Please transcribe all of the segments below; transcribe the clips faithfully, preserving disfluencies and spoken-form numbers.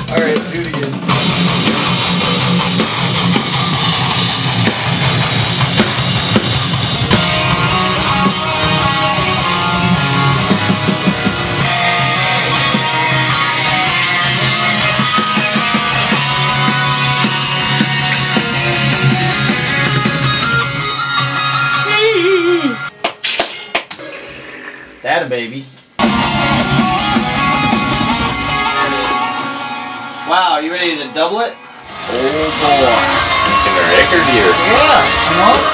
Alright, do it again. That a baby. Wow, you ready to double it? Oh boy. In a record year. Yeah, you know?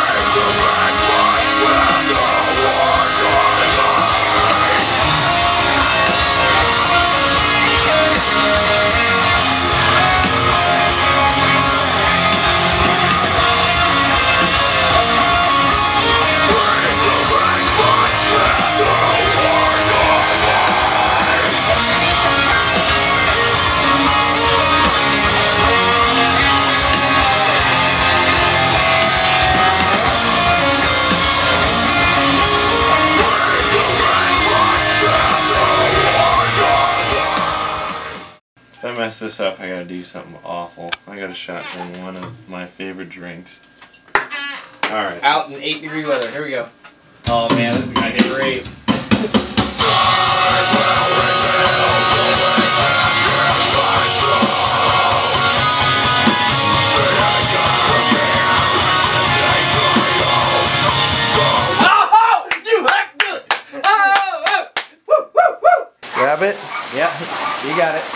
If I mess this up, I gotta do something awful. I gotta shotgun one of my favorite drinks. Alright. Out in eight degree weather. Here we go. Oh man, this is gonna get great. Grab it. Yeah, you got it.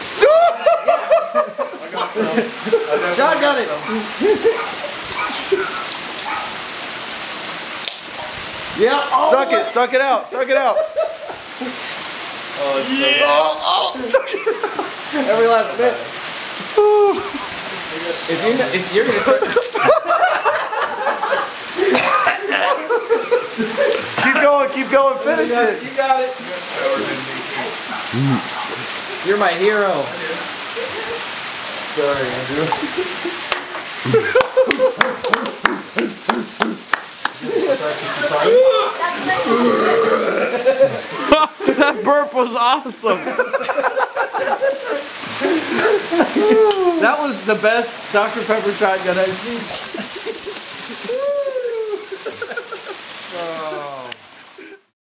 John got it. Yeah. Oh, suck it. Suck it out. Suck it out. Oh, it's so yeah. Oh, oh, suck it out. Every last bit. If you know, if you're gonna keep going. Keep going. Finish you it. You got it. You're my hero. Sorry, Andrew. That burp was awesome. That was the best Doctor Pepper shotgun I've seen. uh,